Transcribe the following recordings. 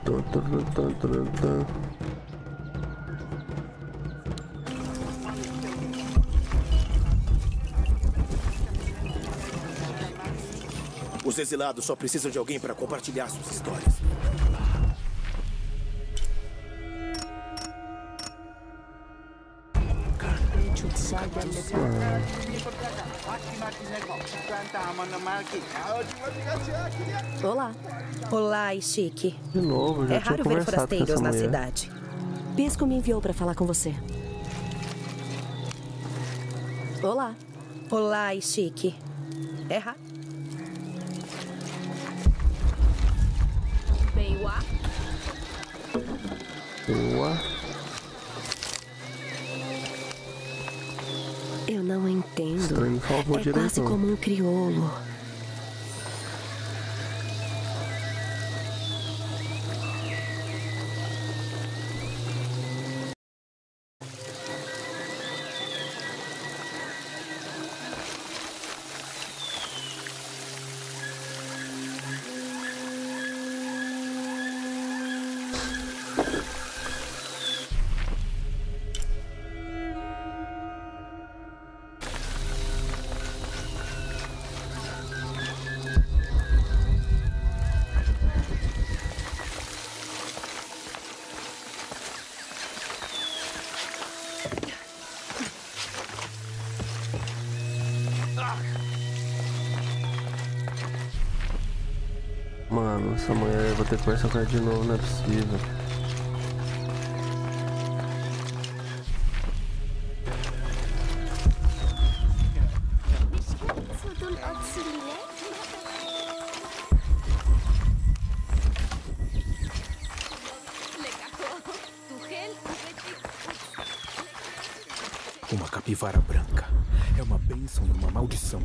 Os exilados só precisam de alguém para compartilhar suas histórias. Olá. Olá, Ishiki. De novo, já é tinha raro ver conversado com forasteiros essa na mulher. cidade. Pisco me enviou para falar com você. Olá. Olá, Ishiki. É raro. Beiwa. Boa. Eu não entendo. Estranho, por favor, É quase diretor. como um crioulo. Mano, essa mulher eu vou ter que conversar com ela de novo, não é possível. Uma capivara branca. É uma bênção e uma maldição.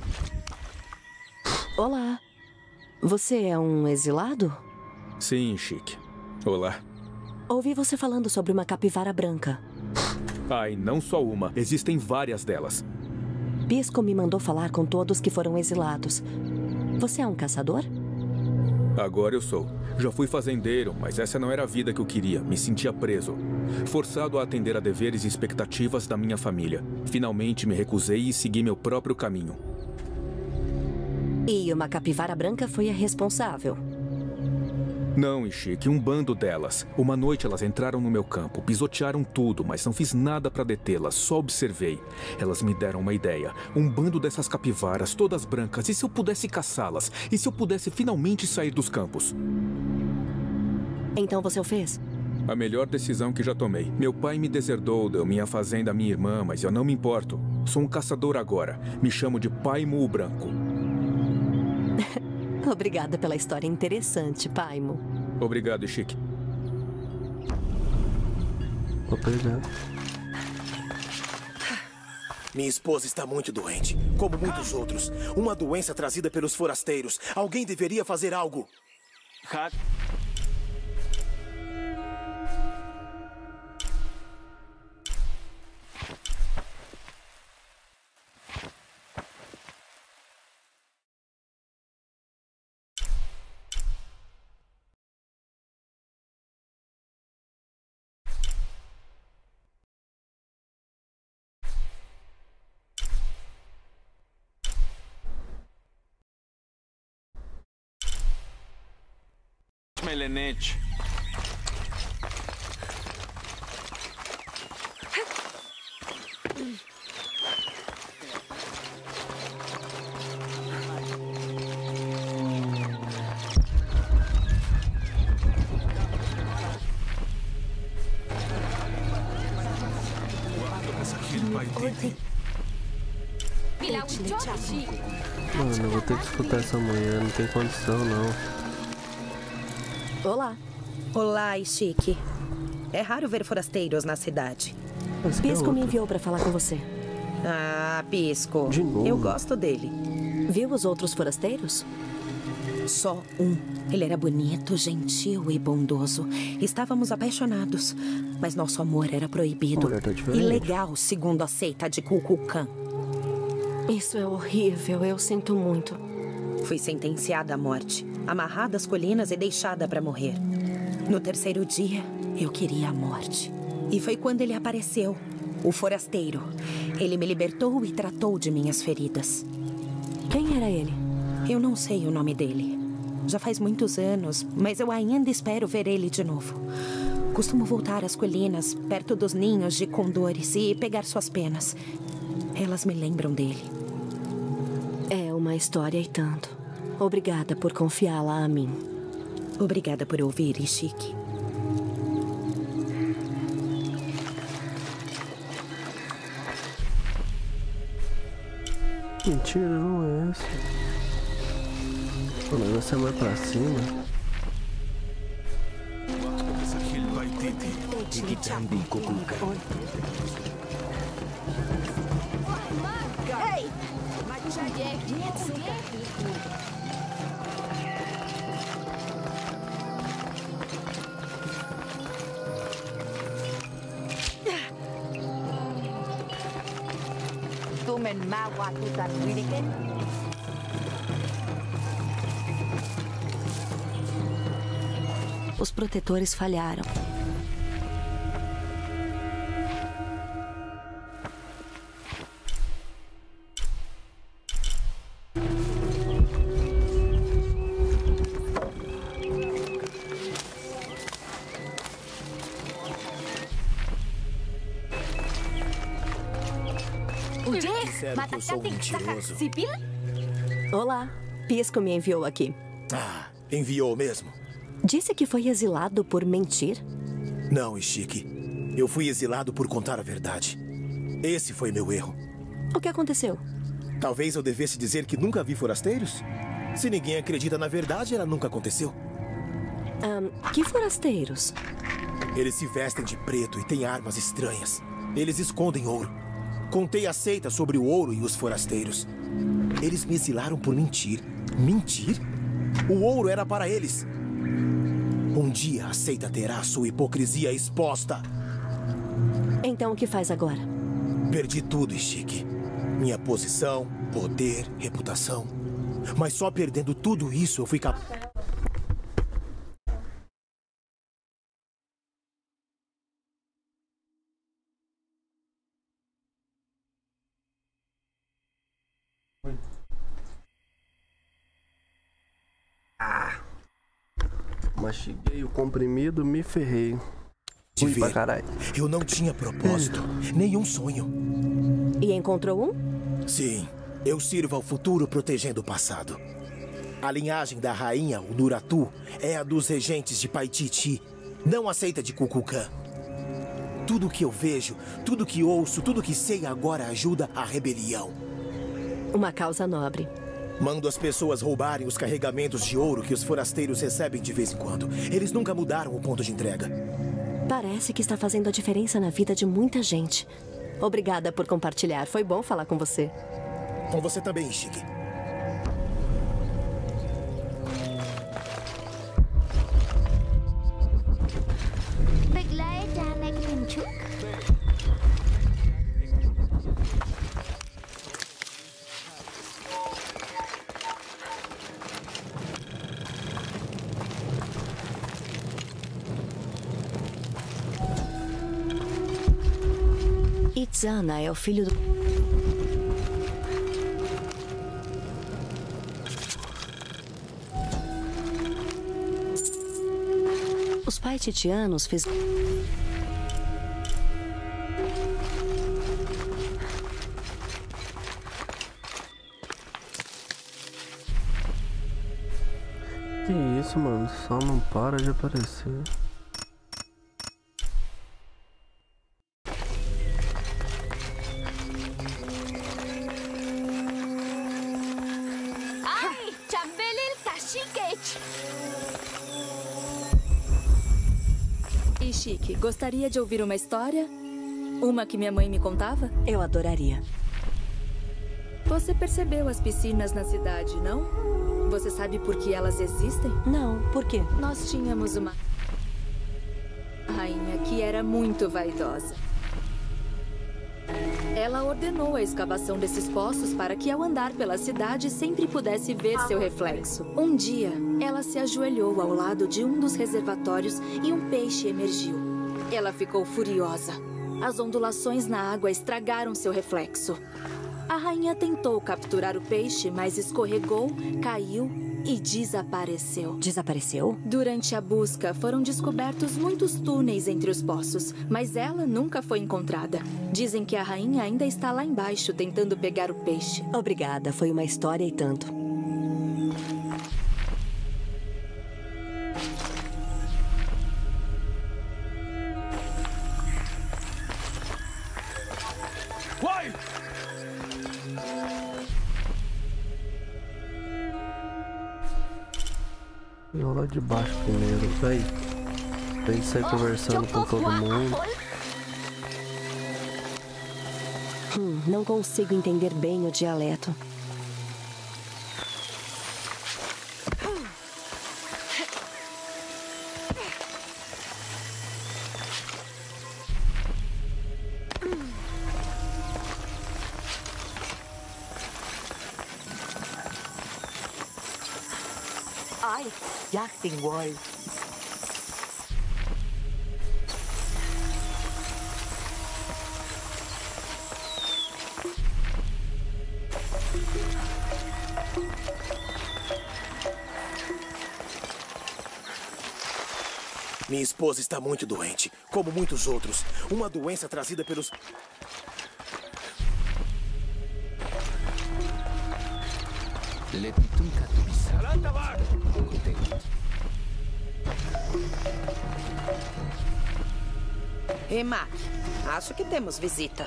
Olá. Você é um exilado? Sim, Chique. Olá. Ouvi você falando sobre uma capivara branca. Ai, não só uma. Existem várias delas. Pisco me mandou falar com todos que foram exilados. Você é um caçador? Agora eu sou. Já fui fazendeiro, mas essa não era a vida que eu queria. Me sentia preso. Forçado a atender a deveres e expectativas da minha família. Finalmente me recusei e segui meu próprio caminho. E uma capivara branca foi a responsável. Não, Ishiki, um bando delas. Uma noite elas entraram no meu campo, pisotearam tudo, mas não fiz nada para detê-las, só observei. Elas me deram uma ideia. Um bando dessas capivaras, todas brancas, e se eu pudesse caçá-las? E se eu pudesse finalmente sair dos campos? Então você o fez? A melhor decisão que já tomei. Meu pai me deserdou, deu minha fazenda à minha irmã, mas eu não me importo. Sou um caçador agora. Me chamo de Paimon o Branco. Obrigada pela história interessante, Paimon. Obrigado, Ishiki. Vou pegar. Minha esposa está muito doente, como muitos outros. Uma doença trazida pelos forasteiros. Alguém deveria fazer algo. Melenete. Mano, eu vou ter que escutar essa mulher, não tem condição não. Olá. Olá, Ishiki. É raro ver forasteiros na cidade. Esse aqui é Pisco me outro. enviou para falar com você. Ah, Pisco. De novo? Eu gosto dele. Viu os outros forasteiros? Só um. Ele era bonito, gentil e bondoso. Estávamos apaixonados, mas nosso amor era proibido. A mulher tá diferente. Ilegal, segundo a seita de Kukulkan. Isso é horrível, eu sinto muito. Fui sentenciada à morte, amarrada às colinas e deixada para morrer. No terceiro dia, eu queria a morte. E foi quando ele apareceu, o forasteiro. Ele me libertou e tratou de minhas feridas. Quem era ele? Eu não sei o nome dele. Já faz muitos anos, mas eu ainda espero ver ele de novo. Costumo voltar às colinas, perto dos ninhos de condores e pegar suas penas. Elas me lembram dele. É uma história e tanto. Obrigada por confiá-la a mim. Obrigada por ouvir, Ishiki. Mentira, não é essa. O negócio é mais pra cima. Os protetores falharam. Disseram que eu sou um mentiroso. Olá, Pisco me enviou aqui. Ah, enviou mesmo? Disse que foi exilado por mentir? Não, Ishiki. Eu fui exilado por contar a verdade. Esse foi meu erro. O que aconteceu? Talvez eu devesse dizer que nunca vi forasteiros? Se ninguém acredita na verdade, ela nunca aconteceu. Que forasteiros? Eles se vestem de preto e têm armas estranhas. Eles escondem ouro. Contei a seita sobre o ouro e os forasteiros. Eles me exilaram por mentir. Mentir? O ouro era para eles. Um dia a seita terá sua hipocrisia exposta. Então o que faz agora? Perdi tudo, Ishiki. Minha posição, poder, reputação. Mas só perdendo tudo isso eu fui capaz. Mastiguei o comprimido, me ferrei. De Fui pra ver, caralho. eu não tinha propósito, nenhum sonho. E encontrou um? Sim, eu sirvo ao futuro protegendo o passado. A linhagem da rainha, o Nuratu, é a dos regentes de Paititi, não a seita de Kukulkan. Tudo que eu vejo, tudo que ouço, tudo que sei agora ajuda a rebelião. Uma causa nobre. Mando as pessoas roubarem os carregamentos de ouro que os forasteiros recebem de vez em quando. Eles nunca mudaram o ponto de entrega. Parece que está fazendo a diferença na vida de muita gente. Obrigada por compartilhar. Foi bom falar com você. Com você também, Ishiki. Itzana é o filho do... Os paititianos fizeram... Que isso, mano? Só não para de aparecer. Ishiki, gostaria de ouvir uma história? Uma que minha mãe me contava? Eu adoraria. Você percebeu as piscinas na cidade, não? Você sabe por que elas existem? Não, por quê? Nós tínhamos uma rainha que era muito vaidosa. Ela ordenou a escavação desses poços para que, ao andar pela cidade, sempre pudesse ver seu reflexo. Um dia, ela se ajoelhou ao lado de um dos reservatórios e um peixe emergiu. Ela ficou furiosa. As ondulações na água estragaram seu reflexo. A rainha tentou capturar o peixe, mas escorregou, caiu e desapareceu. Desapareceu? Durante a busca, foram descobertos muitos túneis entre os poços, mas ela nunca foi encontrada. Dizem que a rainha ainda está lá embaixo tentando pegar o peixe. Obrigada, foi uma história e tanto. Vai! Eu lá de baixo primeiro, véi. Tem que sair conversando com todo mundo. Não consigo entender bem o dialeto. Ai, Jachtingwald. Minha esposa está muito doente, como muitos outros. Uma doença trazida pelos... Rimac, acho que temos visita.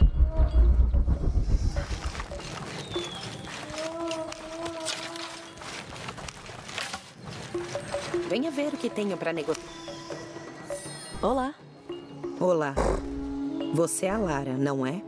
Venha ver o que tenho para negociar. Olá. Olá. Você é a Lara, não é?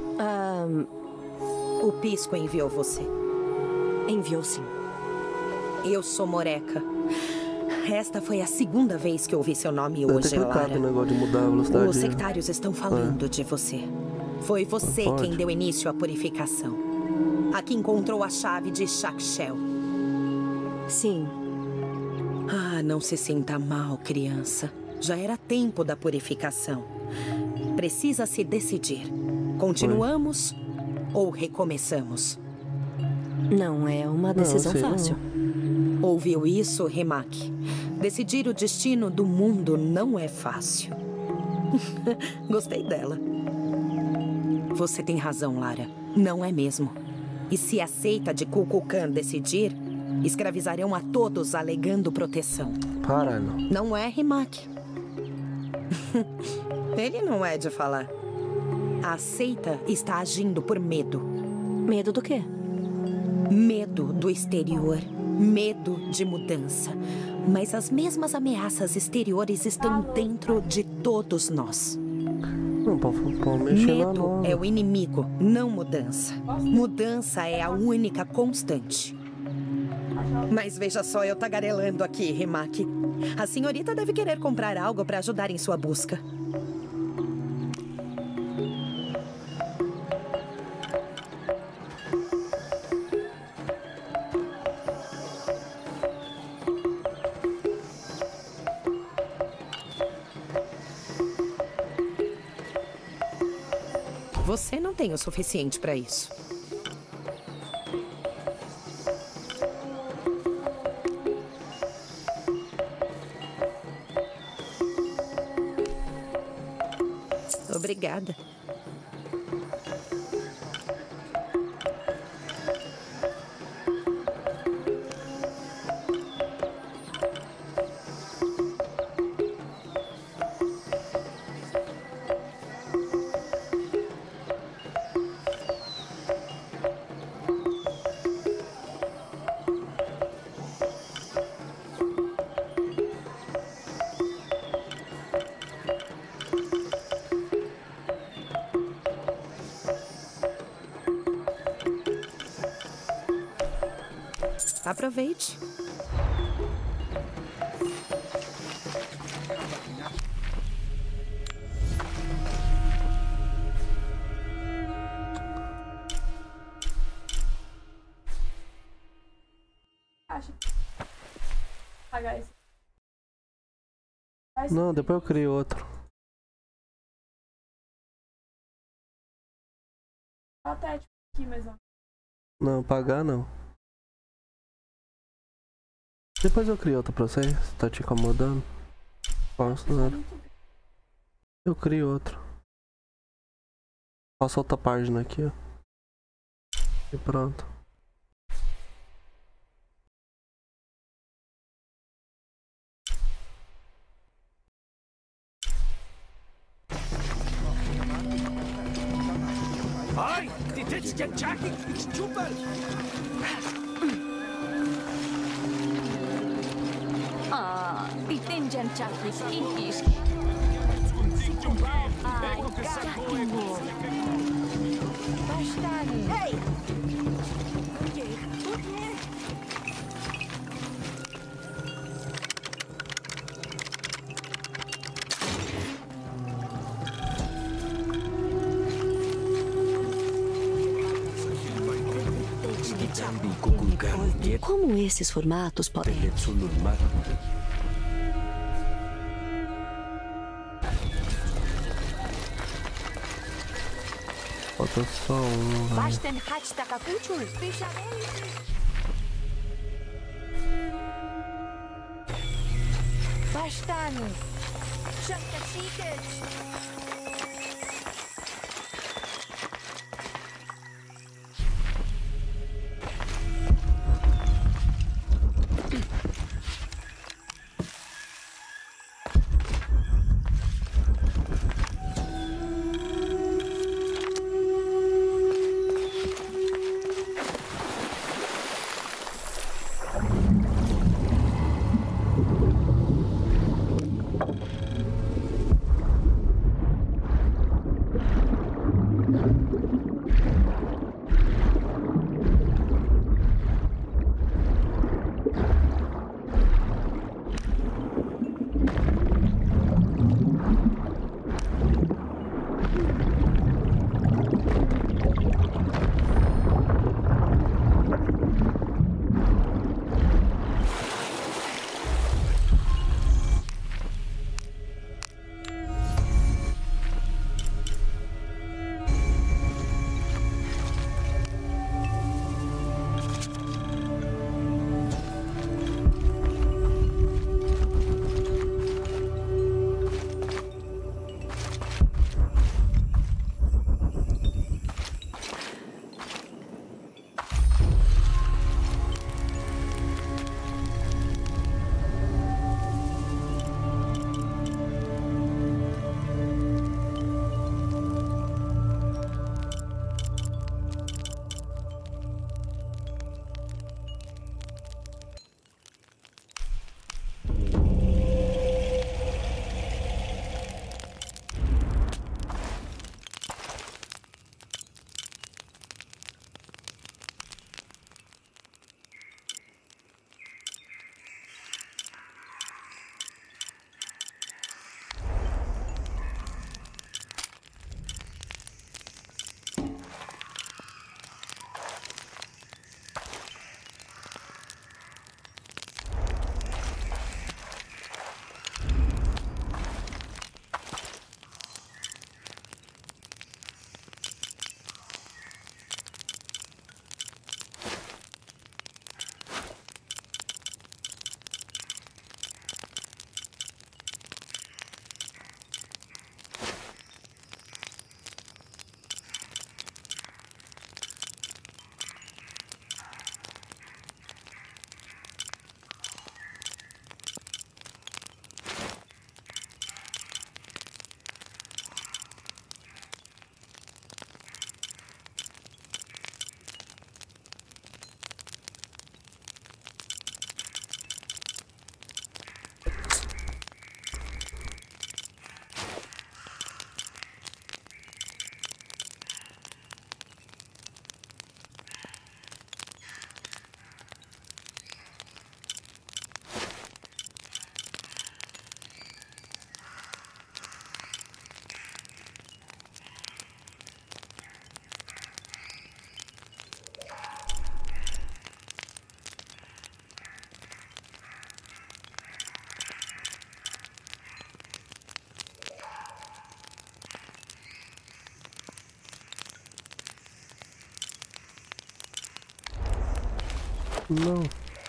O Pisco enviou você. Enviou sim. Eu sou Moreca. Esta foi a segunda vez que ouvi seu nome hoje, Lara. O negócio de mudar a velocidade. Os sectários estão falando de você. Foi você quem deu início à purificação. A que encontrou a chave de Shakshel. Sim. Ah, não se sinta mal, criança. Já era tempo da purificação. Precisa se decidir. Continuamos ou recomeçamos? Não é uma decisão fácil. Ouviu isso, Rimac? Decidir o destino do mundo não é fácil. Gostei dela. Você tem razão, Lara. Não é mesmo. E se a seita de Kukulkan decidir, escravizarão a todos alegando proteção. Para, não. Não é, Rimac? Ele não é de falar. A seita está agindo por medo. Medo do quê? Medo do exterior. Medo de mudança. Mas as mesmas ameaças exteriores estão dentro de todos nós. Não pode mexer lá, Medo não. é o inimigo, não mudança. Mudança é a única constante. Mas veja só, eu tagarelando aqui, Rimac. A senhorita deve querer comprar algo para ajudar em sua busca. Você não tem o suficiente para isso. Obrigada. Aproveite. caixa. Pagar esse. Não, depois eu crio outro. Até tipo aqui, mas ó. Não, pagar não. Depois eu crio outro pra você, se tá te incomodando. Posso nada. Eu crio outro. Faço outra página aqui, ó. E pronto. Ai, Iten chakis ihis. Ai, kakimo. Bastani. Hey! Como esses formatos podem... Falta só um. Basten hachitakakuchul. Bastani. Shakasiket. Não.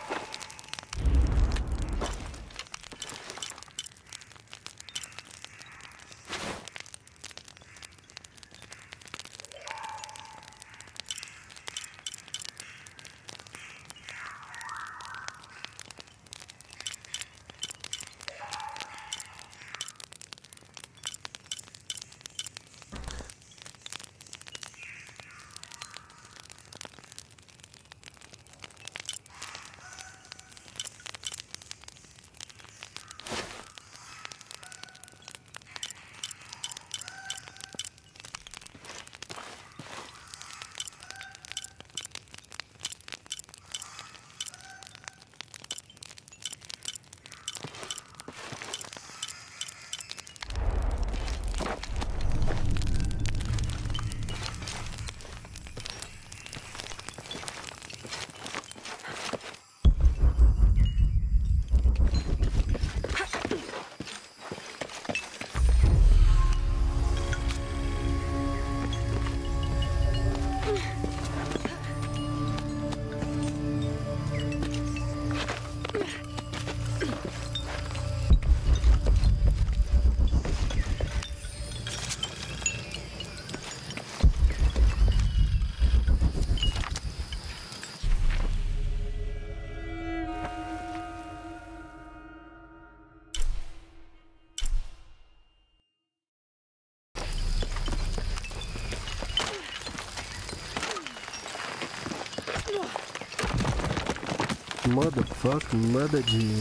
Motherfucker, nada de...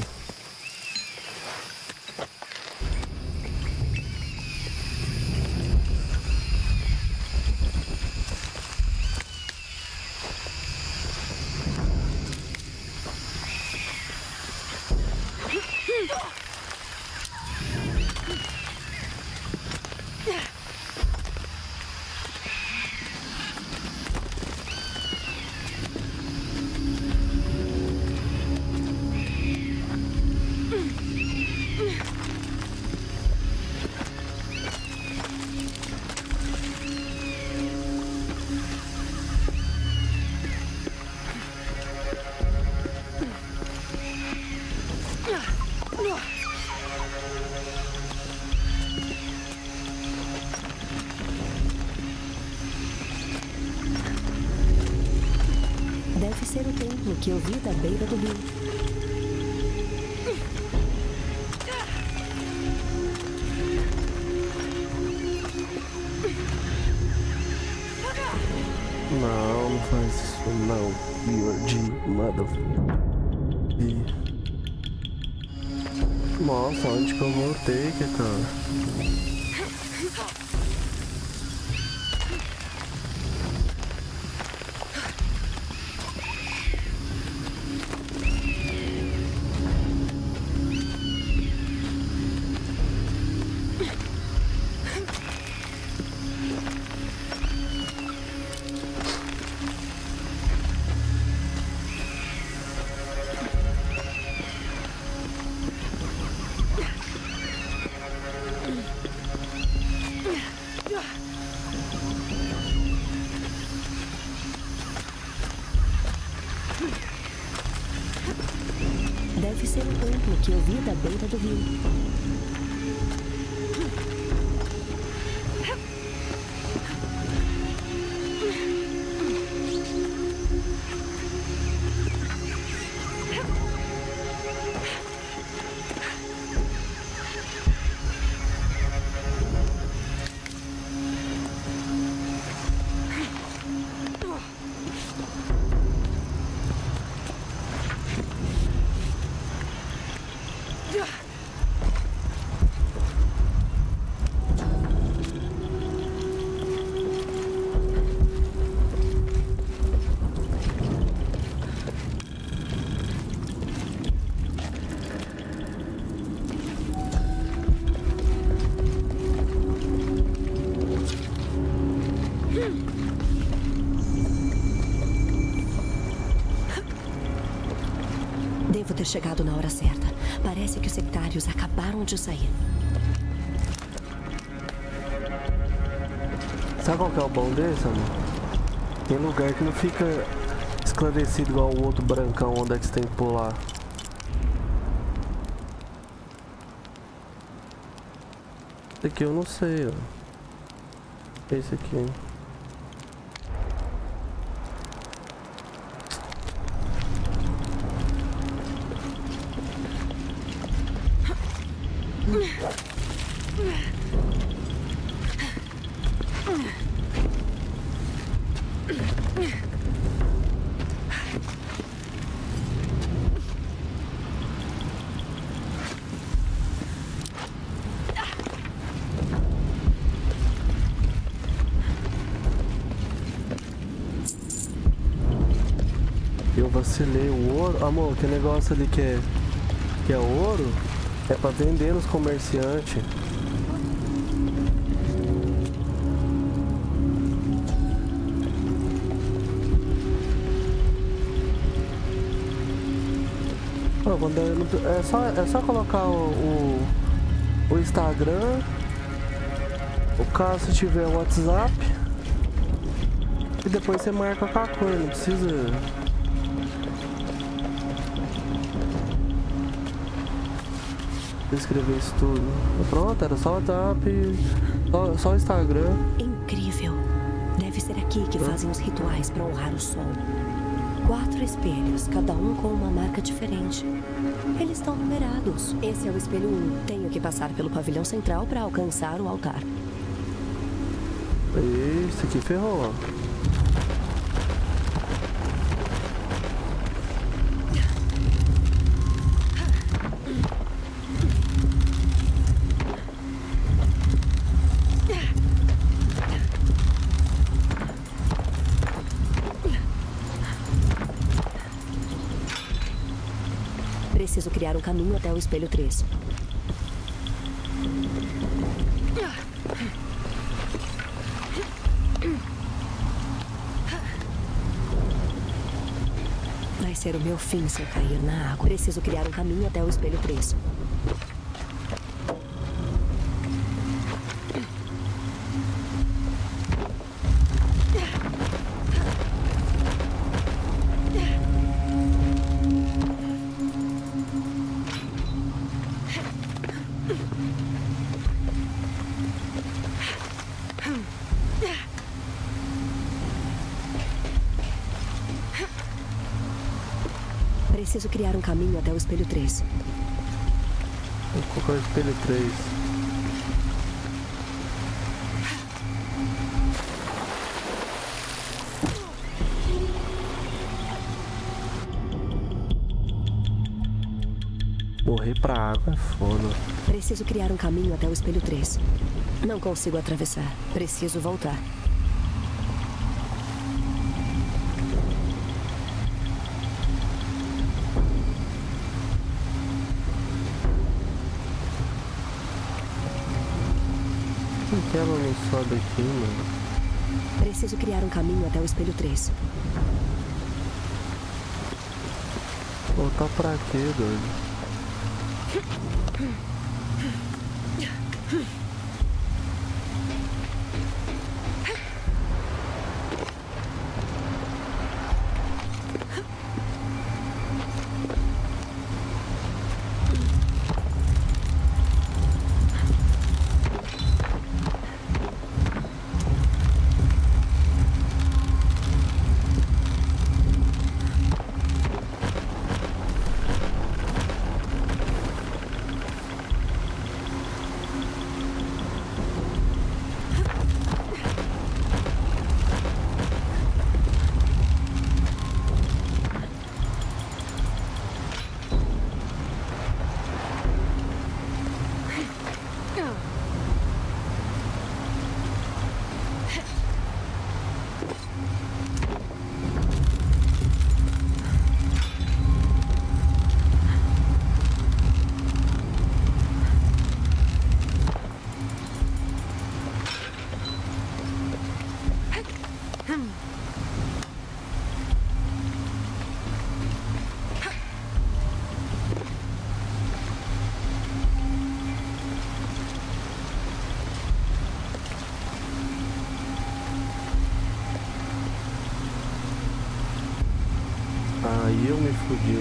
Deve ser o templo que eu vi da beira do rio. Não, não faz isso não. Weird motherfucker. Nossa, onde que eu voltei, cara? Deve ser o templo que eu vi da beira do rio. Devo ter chegado na hora certa. Parece que os sectários acabaram de sair. Sabe qual que é o bom desse, amor? Tem lugar que não fica esclarecido igual o outro brancão, onde é que você tem que pular. Esse aqui eu não sei, ó. Esse aqui. Eu vacilei. O ouro, amor, que negócio ali que é ouro, é pra vender nos comerciantes. É só colocar o Instagram, o caso se tiver o WhatsApp, e depois você marca com a cor, não precisa. Escrever isso tudo. Pronto, era só o WhatsApp, só o Instagram. Incrível. Deve ser aqui que fazem os rituais para honrar o sol. 4 espelhos, cada um com uma marca diferente. Eles estão numerados. Esse é o espelho 1. Tenho que passar pelo pavilhão central para alcançar o altar. Isso aqui ferrou. Preciso criar um caminho até o espelho 3. Vai ser o meu fim se eu cair na água. Preciso criar um caminho até o espelho 3. Preciso criar um caminho até o espelho 3. Vou colocar o espelho 3. Morrer pra água é foda. Preciso criar um caminho até o espelho 3. Não consigo atravessar. Preciso voltar. Por que ela não sobe aqui, mano? Preciso criar um caminho até o espelho 3. Voltar pra quê, doido? Aí eu me fudi.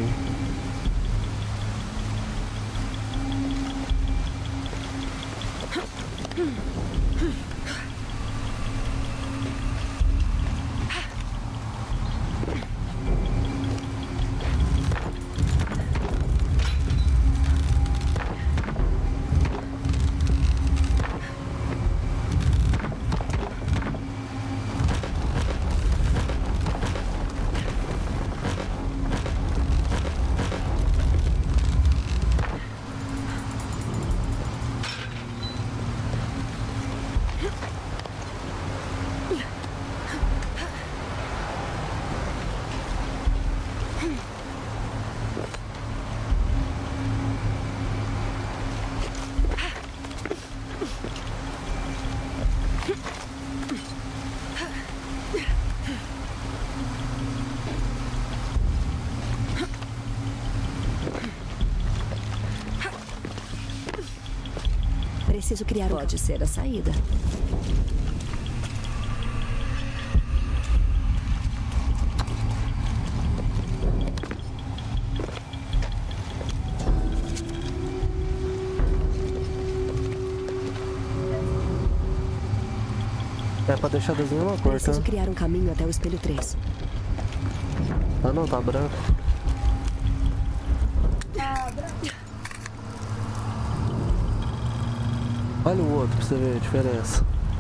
Preciso criar um... Pode ser a saída. É pra deixar das mesmas cores, tá? Preciso criar um caminho até o espelho 3. Ah não, tá branco. Olha o outro pra você ver a diferença.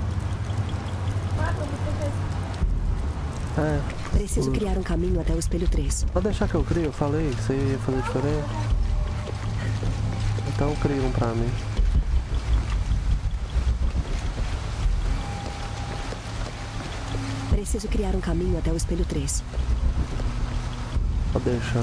É. Preciso criar um caminho até o espelho 3. Pode deixar que eu crio, eu falei, você ia fazer diferente. Então cria um pra mim. Preciso criar um caminho até o espelho 3. Pode deixar.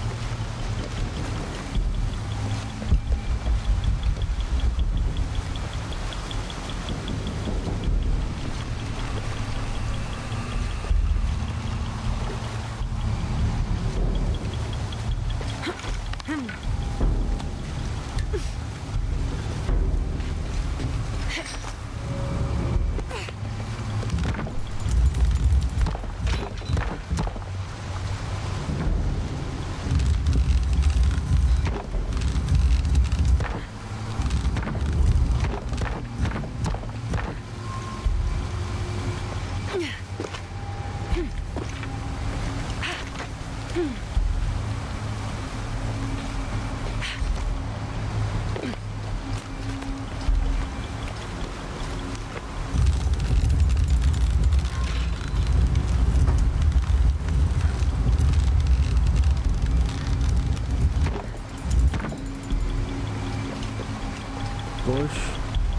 Oxe.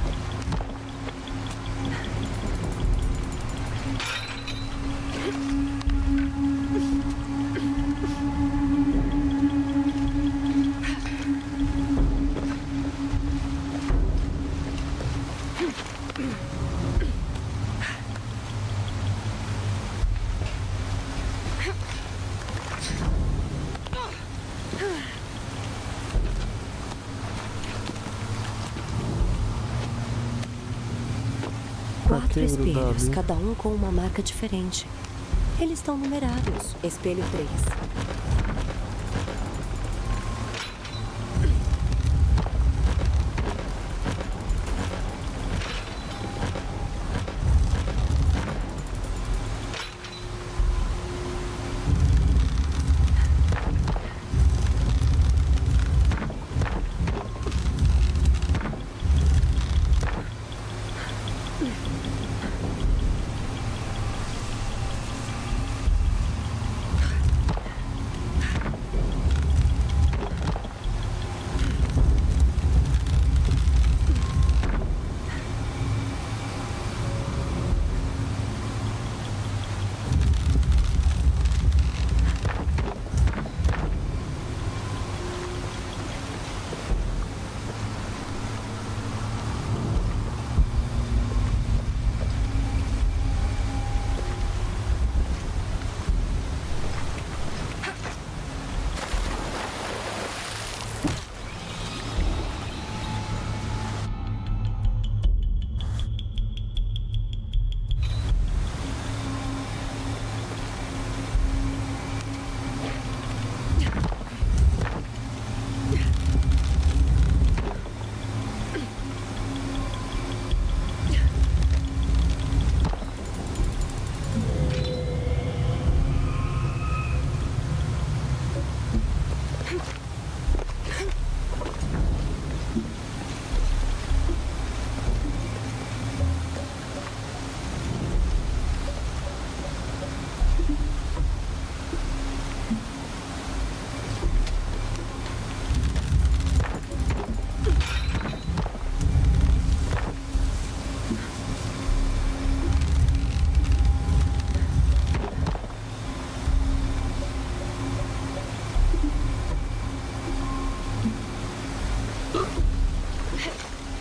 Quatro espelhos, cada um com uma marca diferente. Eles estão numerados. Espelho 3.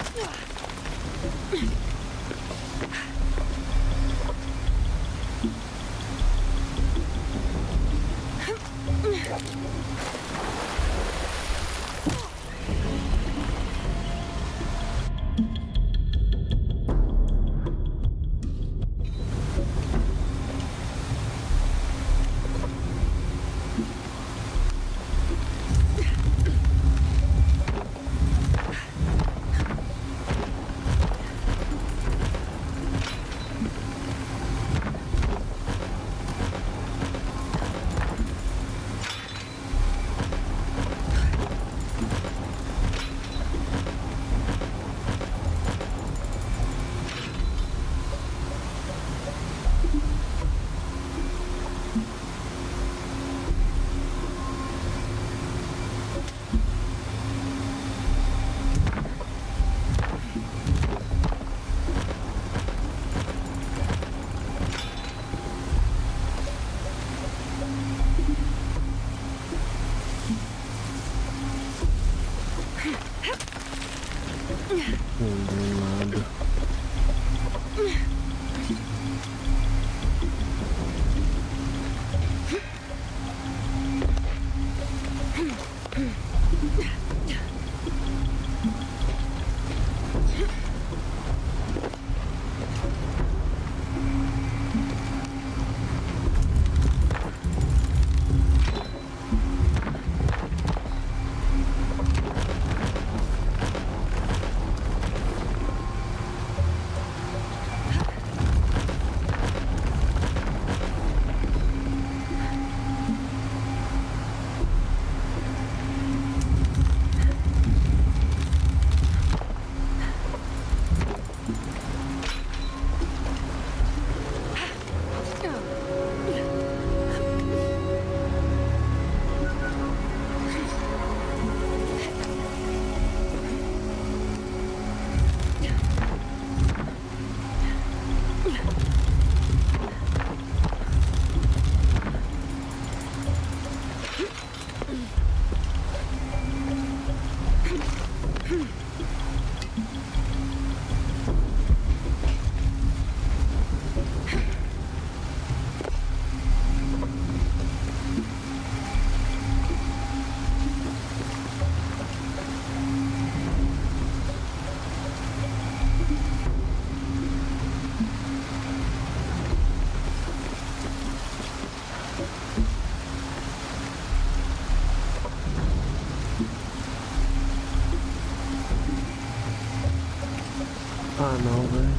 Ah, não, velho.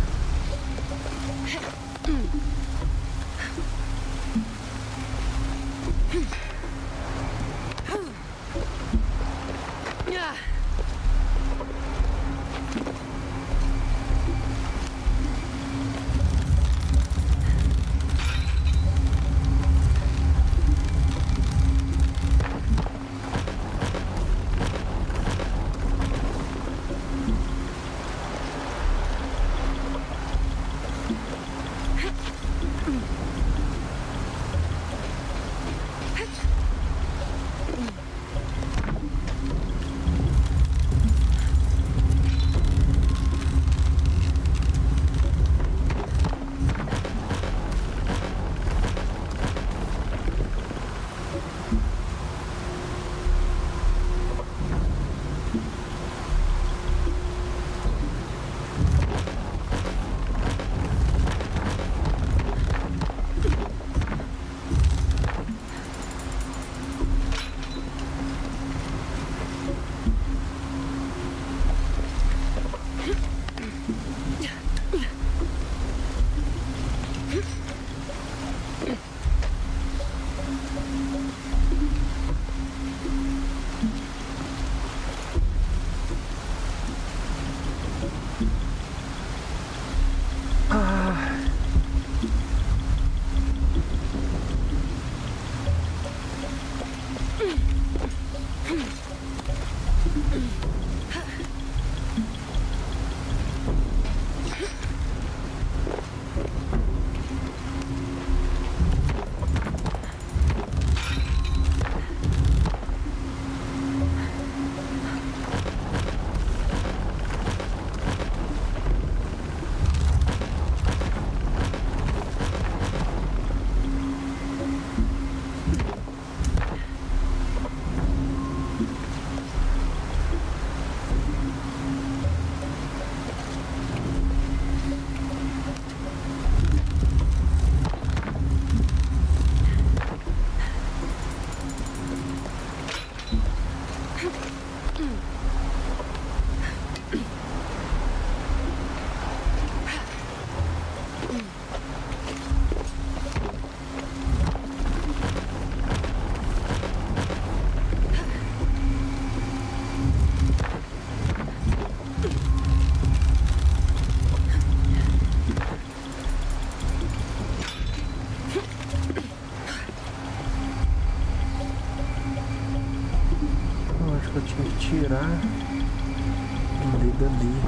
Será? Ali dali.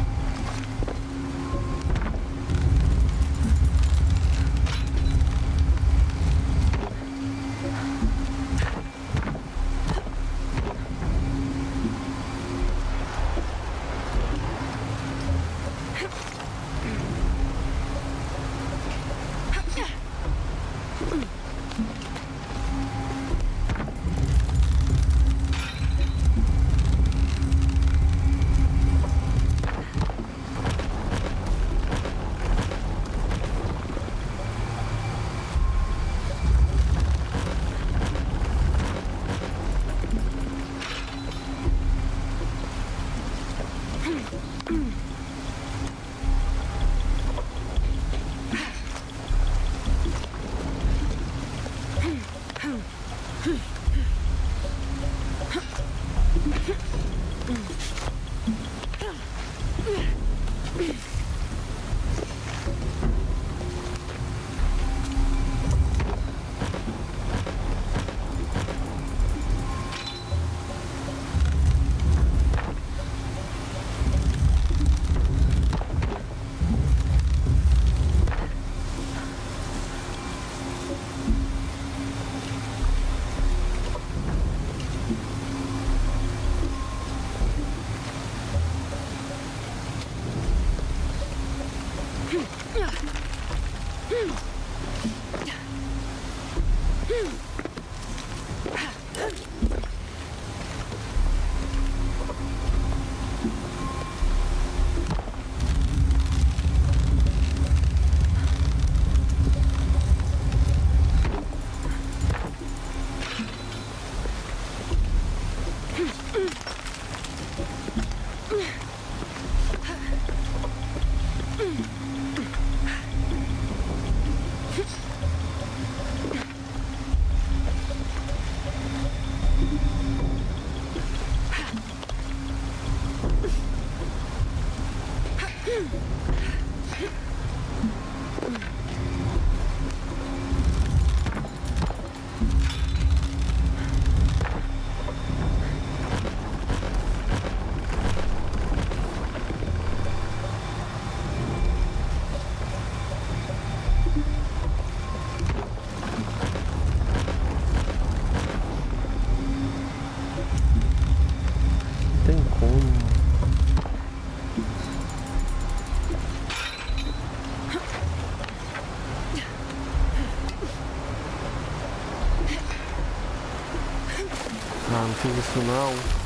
Ah, não fiz isso não.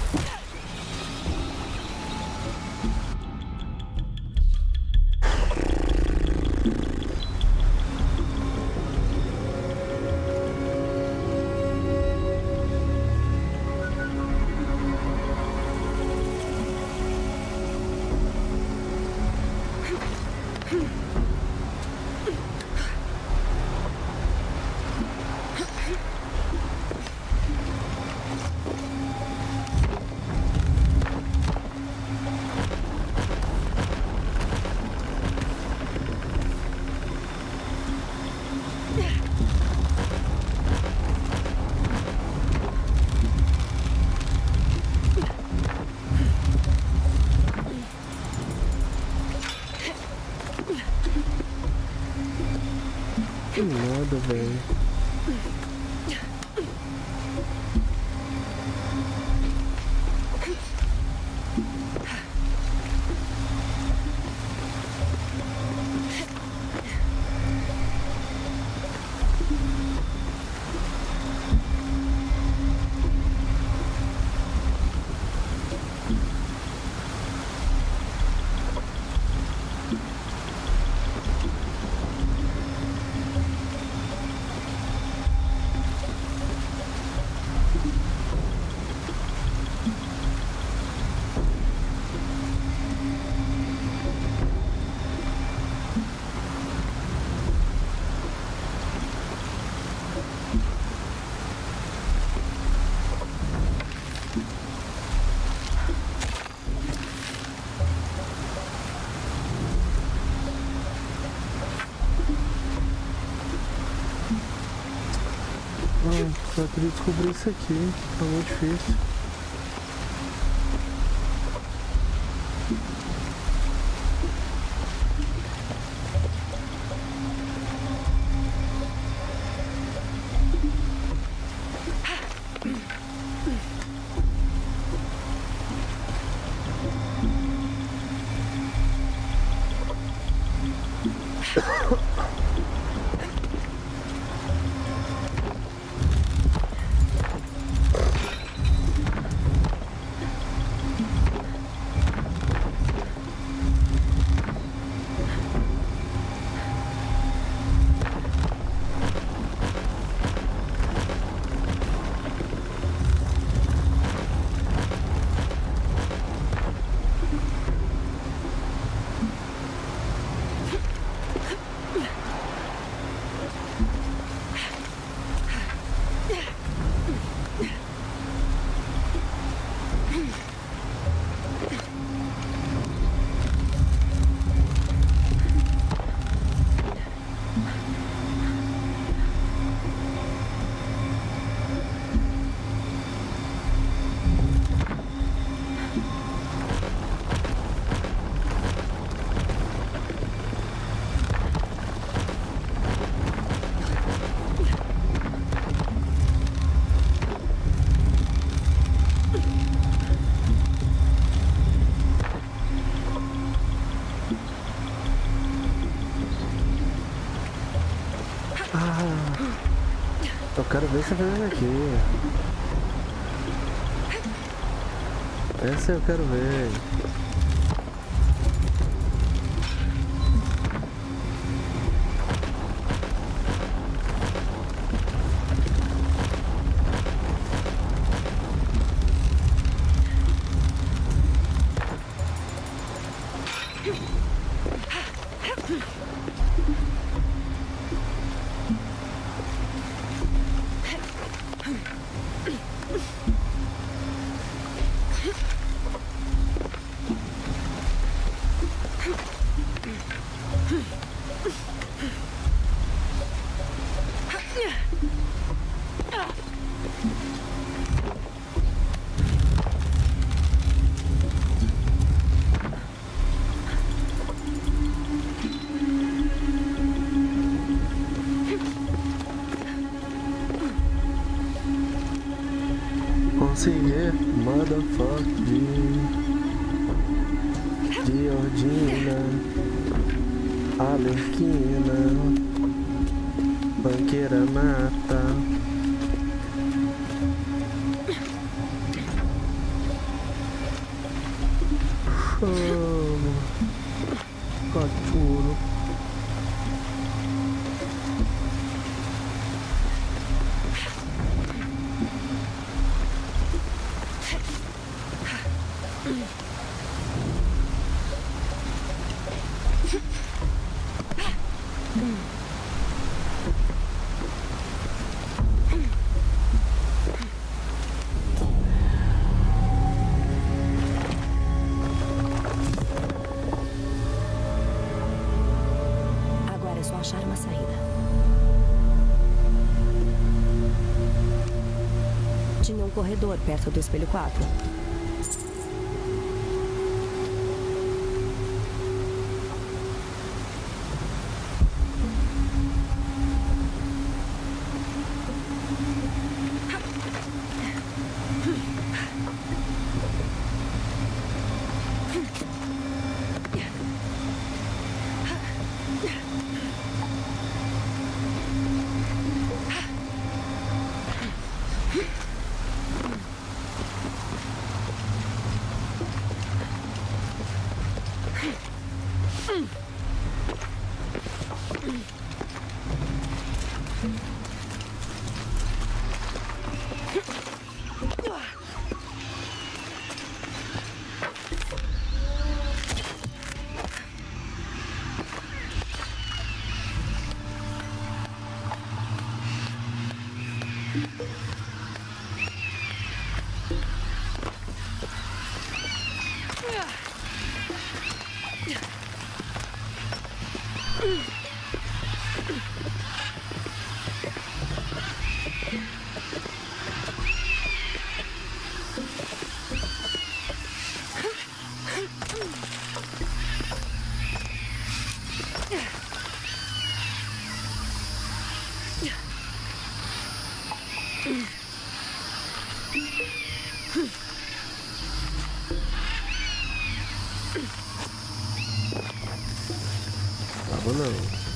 Que merda, velho. Só queria descobrir isso aqui, tá muito difícil. Eu quero ver essa vez aqui. Essa eu quero ver. Consegui, motherfucking Diordina, Alerquina, banqueira nata. Chamo, cachorro. Agora é só achar uma saída. Tinha um corredor perto do espelho 4. Não.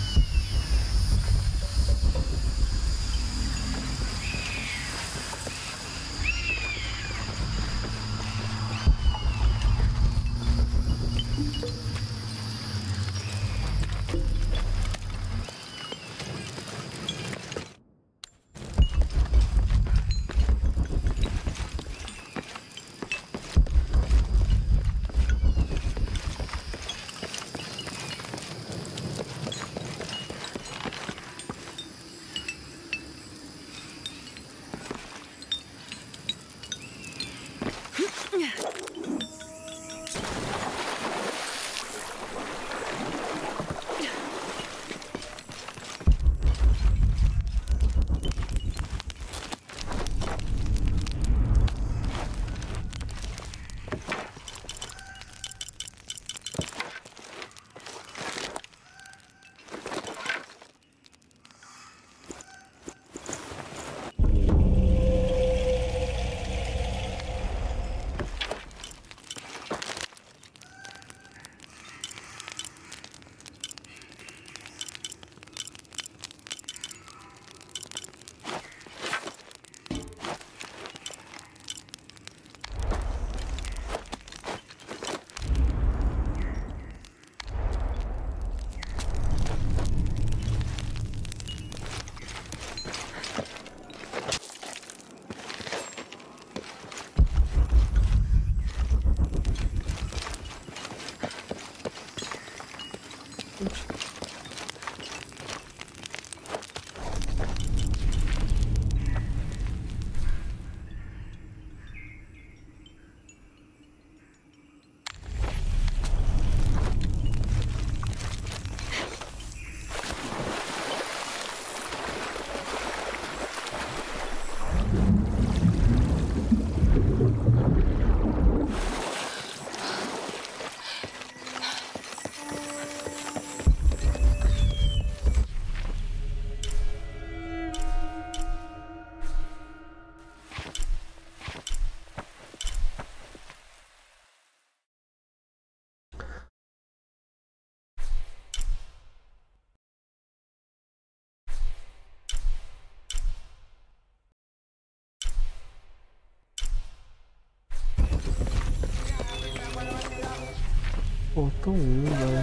Faltou um, velho.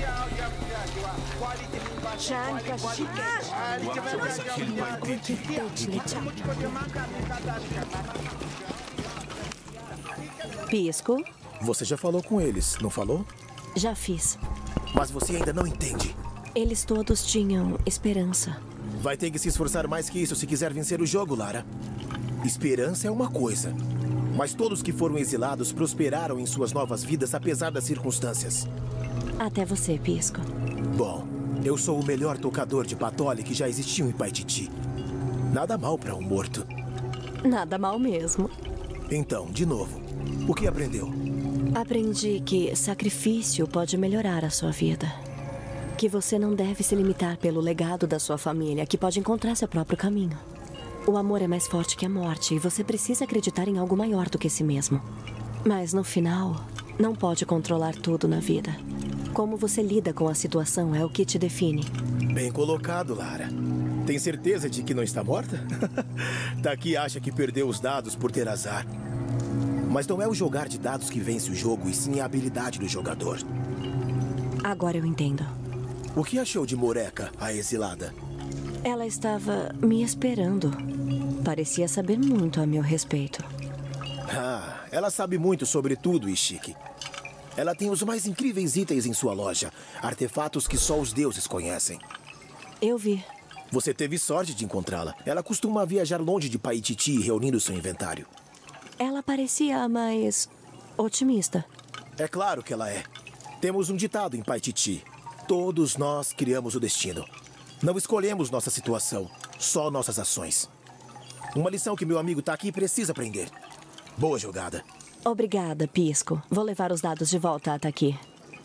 Pisco? Você já falou com eles, não falou? Já fiz. Mas você ainda não entende. Eles todos tinham esperança. Vai ter que se esforçar mais que isso se quiser vencer o jogo, Lara. Esperança é uma coisa. Mas todos que foram exilados prosperaram em suas novas vidas apesar das circunstâncias. Até você, Pisco. Bom, eu sou o melhor tocador de patole que já existiu em Paititi. Nada mal para um morto. Nada mal mesmo. Então, de novo, o que aprendeu? Aprendi que sacrifício pode melhorar a sua vida. Que você não deve se limitar pelo legado da sua família, que pode encontrar seu próprio caminho. O amor é mais forte que a morte e você precisa acreditar em algo maior do que si mesmo. Mas no final, não pode controlar tudo na vida. Como você lida com a situação é o que te define. Bem colocado, Lara. Tem certeza de que não está morta? Taki acha que perdeu os dados por ter azar. Mas não é o jogar de dados que vence o jogo, e sim a habilidade do jogador. Agora eu entendo. O que achou de Moreka, a exilada? Ela estava me esperando. Parecia saber muito a meu respeito. Ah, ela sabe muito sobre tudo, Ishiki. Ela tem os mais incríveis itens em sua loja. Artefatos que só os deuses conhecem. Eu vi. Você teve sorte de encontrá-la. Ela costuma viajar longe de Paititi reunindo seu inventário. Ela parecia mais otimista. É claro que ela é. Temos um ditado em Paititi. Todos nós criamos o destino. Não escolhemos nossa situação, só nossas ações. Uma lição que meu amigo Taki precisa aprender. Boa jogada. Obrigada, Pisco. Vou levar os dados de volta a Taki.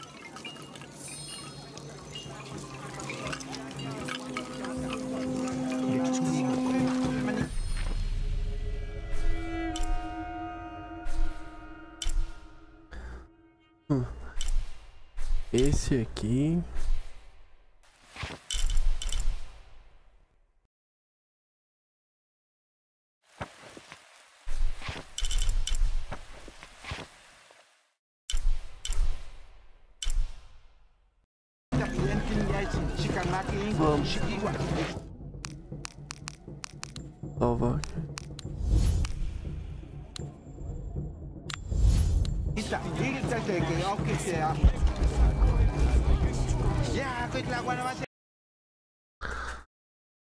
Esse aqui... Vamos. Salvar aqui.